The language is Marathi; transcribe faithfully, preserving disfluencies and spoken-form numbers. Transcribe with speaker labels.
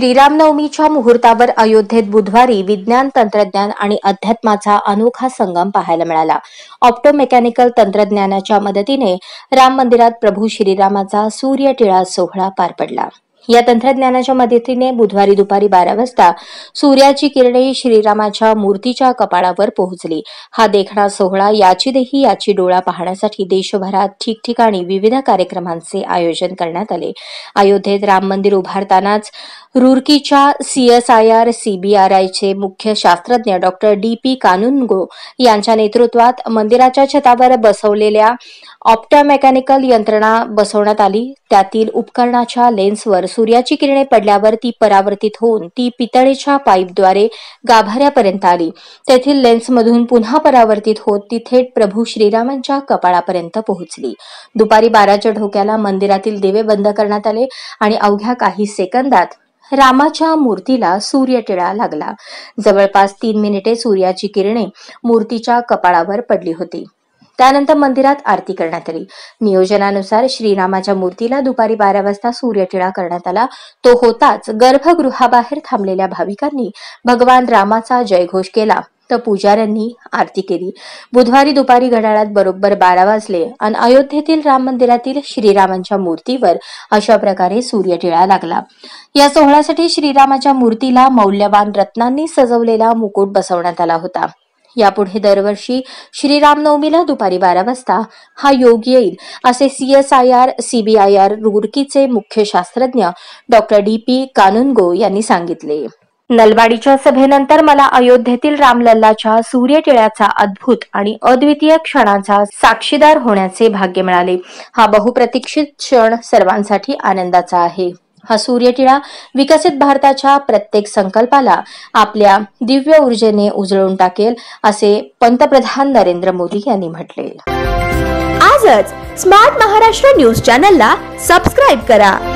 Speaker 1: श्रीरामनवमीच्या मुहूर्तावर अयोध्येत बुधवारी विज्ञान, तंत्रज्ञान आणि अध्यात्माचा अनोखा संगम पाहायला मिळाला. ऑप्टोमेकॅनिकल तंत्रज्ञानाच्या मदतीने राम मंदिरात प्रभू श्रीरामाचा सूर्यटिळा सोहळा पार पडला. या तंत्रज्ञानाच्या मदतीने बुधवारी दुपारी बारा वाजता सूर्याची किरणे श्रीरामाच्या मूर्तीच्या कपाळावर पोहोचली. हा देखणा सोहळा याची देही याची डोळा पाहण्यासाठी देशभरात ठिकठिकाणी विविध कार्यक्रमांचे आयोजन करण्यात आले. अयोध्येत राम मंदिर उभारतानाच रुरकीच्या सीएसआयआर सीबीआरआयचे मुख्य शास्त्रज्ञ डॉक्टर डी पी कानुनगो यांच्या नेतृत्वात मंदिराच्या छतावर बसवलेल्या ऑप्टोमेकॅनिकल यंत्रणा बसवण्यात आली. त्यातील उपकरणाच्या लेन्सवर सूर्याची किरणे पडल्यावर ती परावर्तित होऊन ती पितळेच्या पाईपद्वारे गाभाऱ्यापर्यंत आली. तेथील लेन्समधून पुन्हा परावर्तित होत ती थेट प्रभू श्रीरामांच्या कपाळापर्यंत पोहोचली. दुपारी बाराच्या ढोक्याला मंदिरातील दिवे बंद करण्यात आले आणि अवघ्या काही सेकंदात रामाच्या मूर्तीला सूर्यटिळा लागला. जवळपास तीन मिनिटे सूर्याची किरणे मूर्तीच्या कपाळावर पडली होती. त्यानंतर मंदिरात आरती करण्यात आली. नियोजनानुसार श्रीरामाच्या मूर्तीला दुपारी बारा वाजता सूर्यटिळा करण्यात आला. तो होताच गर्भगृहाबाहेर थांबलेल्या भाविकांनी भगवान रामाचा जयघोष केला तर पुजाऱ्यांनी आरती केली. बुधवारी दुपारी घड्याळात बरोबर बारा वाजले आणि अयोध्येतील राम मंदिरातील श्रीरामांच्या मूर्तीवर अशा प्रकारे सूर्यटिळा लागला. या सोहळ्यासाठी श्रीरामाच्या मूर्तीला मौल्यवान रत्नांनी सजवलेला मुकुट बसवण्यात आला होता. यापुढे दरवर्षी श्रीरामनवमीला दुपारी बारा वाजता हा योग येईल असे सीएसआयआर सीबीआयआर रुरकीचे मुख्य शास्त्रज्ञ डॉक्टर डी पी कानुनगो यांनी सांगितले. नलवाडीच्या सभेनंतर मला अयोध्येतील रामलल्लाच्या सूर्यटिळ्याचा अद्भुत आणि अद्वितीय क्षणाचा साक्षीदार होण्याचे भाग्य मिळाले. हा बहुप्रतीक्षित क्षण सर्वांसाठी आनंदाचा आहे. हा सूर्यटिळा विकसित भारताच्या प्रत्येक संकल्पाला आपल्या दिव्य ऊर्जेने उजळून टाकेल असे पंतप्रधान नरेंद्र मोदी यांनी म्हटले.
Speaker 2: आजच स्मार्ट महाराष्ट्र न्यूज चॅनलला सबस्क्राईब करा.